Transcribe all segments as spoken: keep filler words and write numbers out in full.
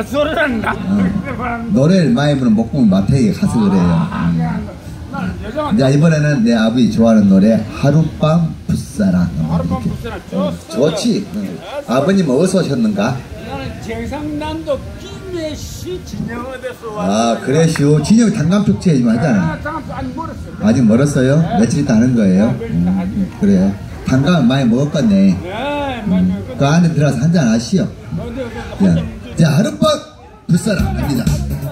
소리는 나. 어. 노래를 많이 부르는 목공은 마태에게 가서 그래요. 음. 자, 이번에는 내 아버지 좋아하는 노래 하룻밤 풋사랑. 하룻밤 풋사랑 좋 좋지. 응. 아버님 어디서 오셨는가? 나는 경상남도 김해시 진영어에서 왔어. 아, 그래시오. 진영이 단감축제 좀 하잖아. 아직 멀었어. 아직 멀었어요? 네. 며칠 있다 하는 거예요? 음, 그래. 단감을 많이 먹었겠네. 네, 맞아요. 그 안에 들어가서 한잔 하시오. 자, 자, 하룻밤 풋사랑 갑니다.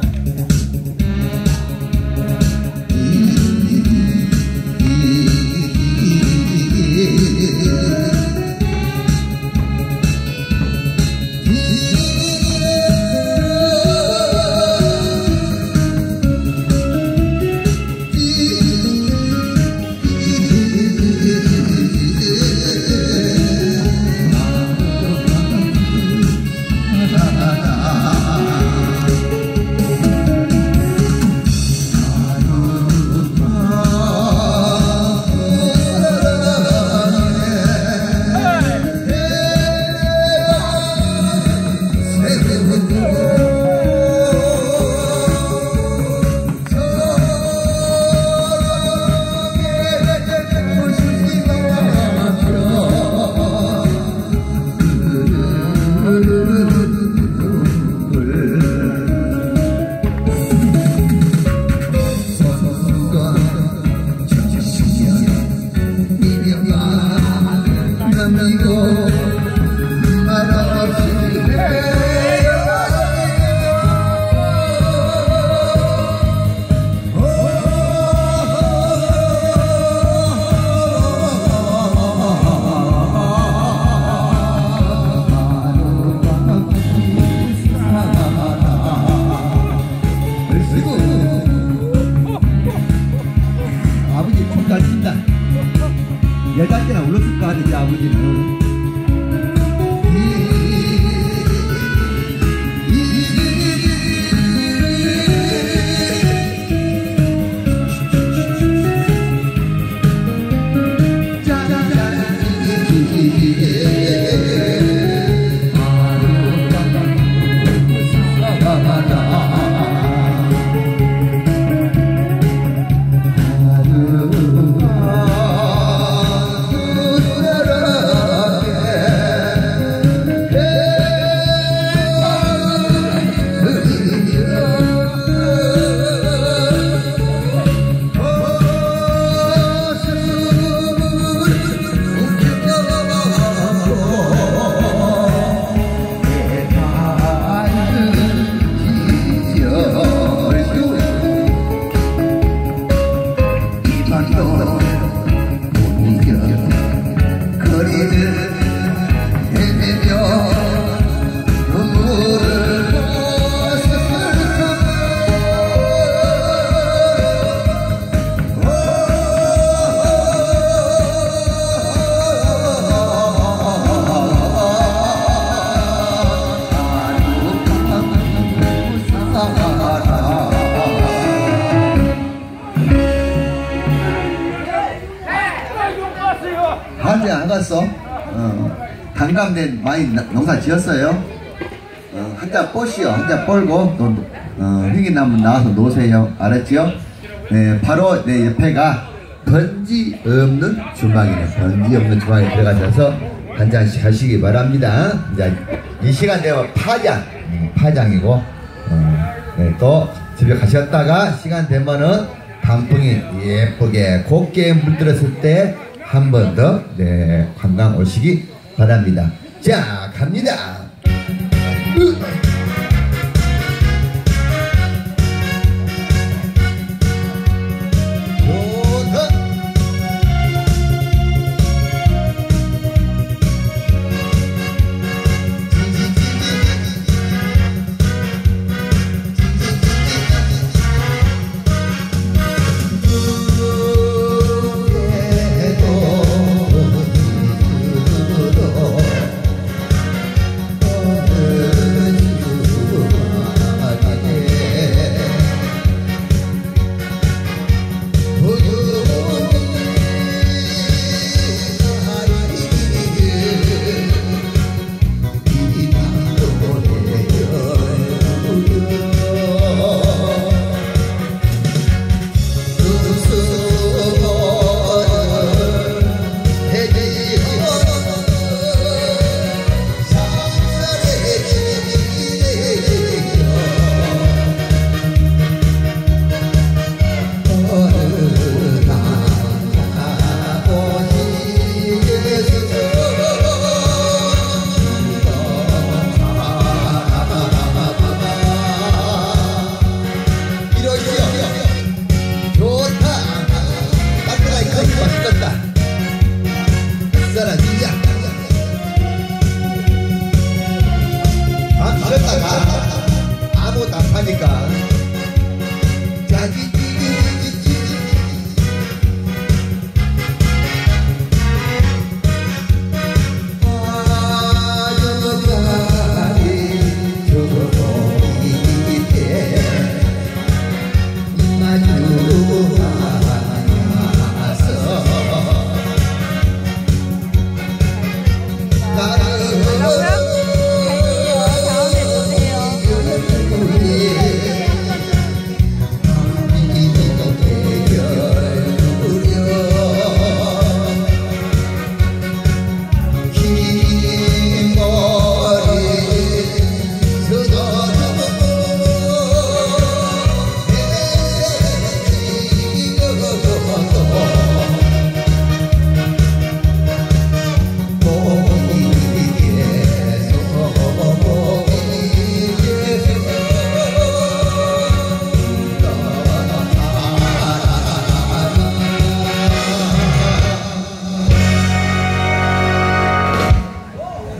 열다섯 개나 울었을 거 아니지 아버지는. 한지 안 갔어? 어. 단감된 많이 농사 지었어요? 어, 한자 뽀시요. 한자 뻘고 또 어, 휘기 나면 나와서 노세요. 알았지요? 네, 바로 내 옆에가 번지 없는 주막이네. 번지 없는 주막에 들어가셔서 한 잔씩 하시기 바랍니다. 이제 이 시간 되면 파장, 음, 파장이고 어, 네, 또 집에 가셨다가 시간 되면은 단풍이 예쁘게 곱게 물들었을 때 한 번 더 네, 관광 오시기 바랍니다. 자, 갑니다. 으.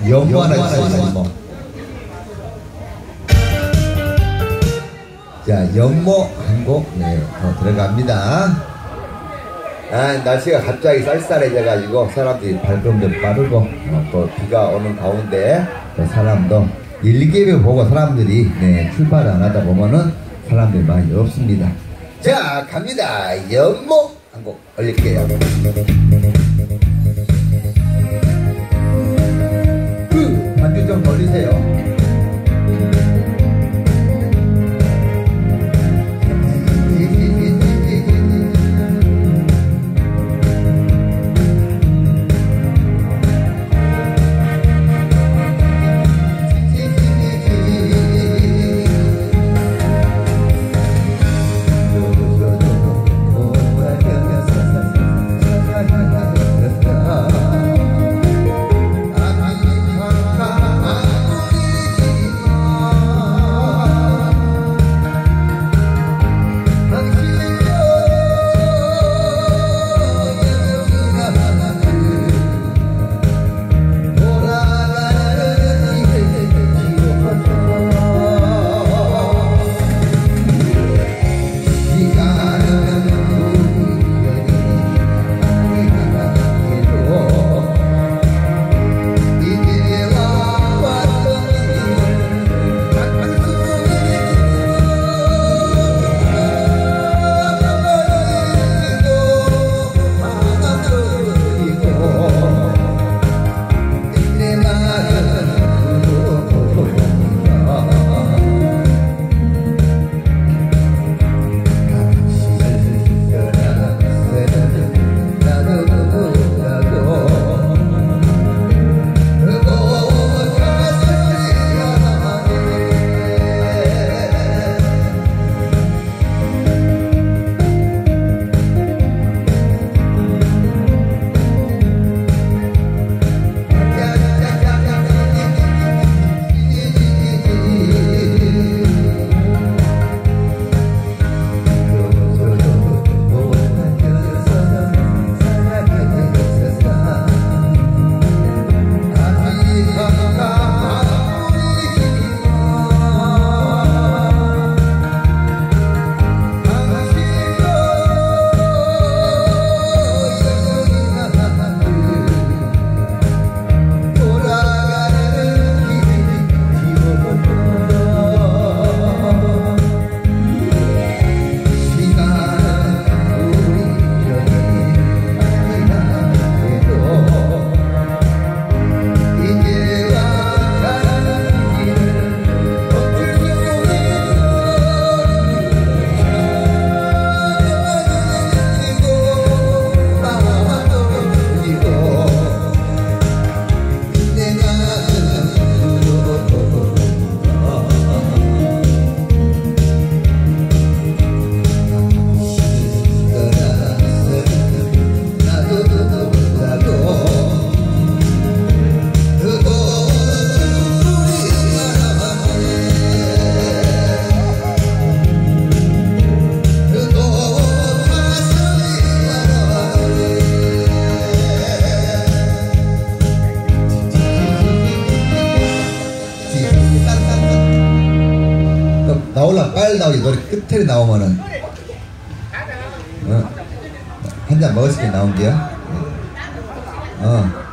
연모 하나 있어요. 연모. 자, 연모 한 곡, 네, 더 들어갑니다. 아, 날씨가 갑자기 쌀쌀해져가지고 사람들이 발걸음도 빠르고 어, 또 비가 오는 가운데 또 사람도 일개를 보고 사람들이 네, 출발 안 하다 보면은 사람들이 많이 없습니다. 자, 갑니다. 연모 한 곡 올릴게요. 그 반주 좀 돌리세요. 나올라 빨리 나오지. 노래 끝에 나오면은 어, 한 잔 먹을 수 있게 나온대요. 어.